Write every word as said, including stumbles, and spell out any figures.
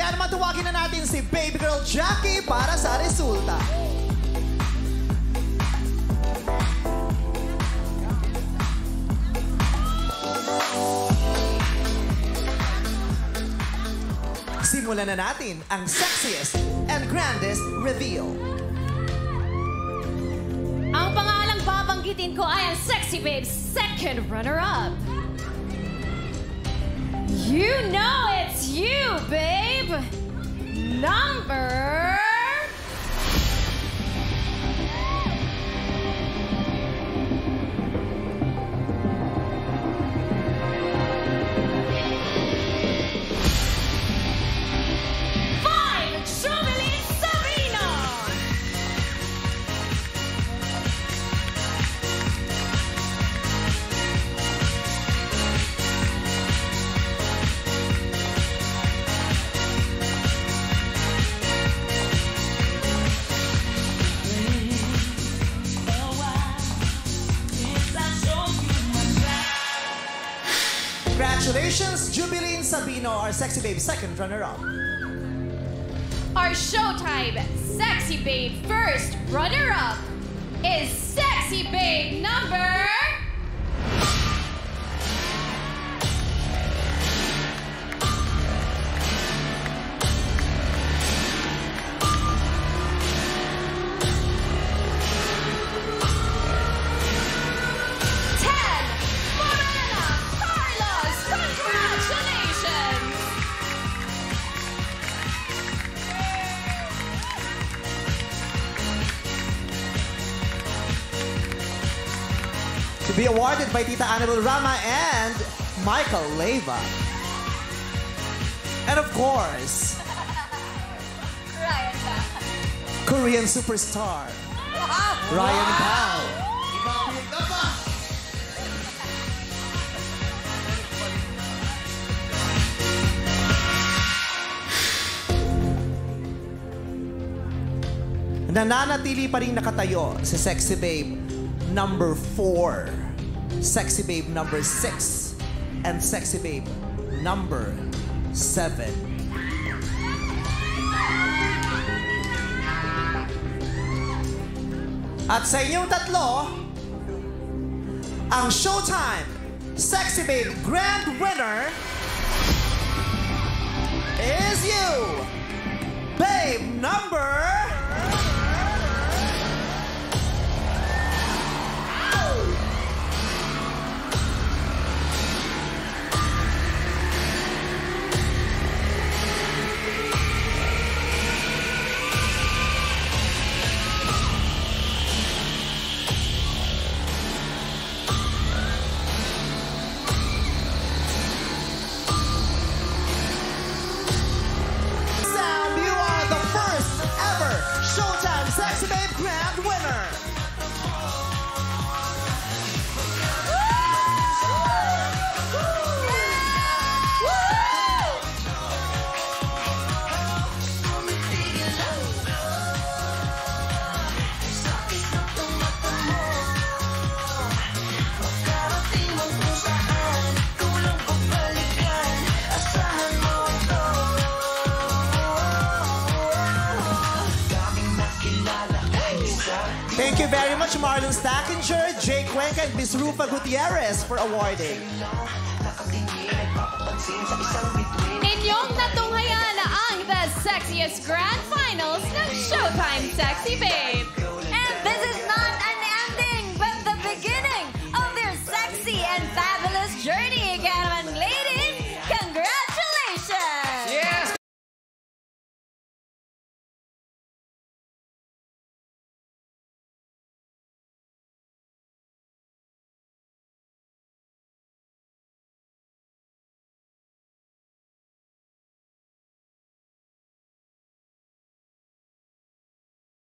Kaya naman tuwagin na natin si Baby Girl Jackie para sa resulta. Simulan na natin ang sexiest and grandest reveal. Ang pangalang babanggitin ko ay ang Sexy Babe's second runner-up. You know it's you, babe! Number... Congratulations, Jubilin Sabino, our Sexy Babe second runner-up. Our Showtime Sexy Babe first runner-up is Sexy Babe number... To be awarded by Tita Annabel Rama and Michael Leyva. And of course, Korean superstar, Ryan Pao. Nananatili pa rin nakatayo si Sexy Babe number four, Sexy Babe number six, and Sexy Babe number seven. At sa inyong tatlo, ang Showtime Sexy Babe Grand Winner is you, Babe number... Showtime Sexy Babe Grand Winner! Thank you very much, Marlon Stackinger, Jake Cuenca, and Miss Rufa Gutierrez for awarding. Inyong natunghayan ang The Sexiest Grand Finals ng Showtime Sexy Babe.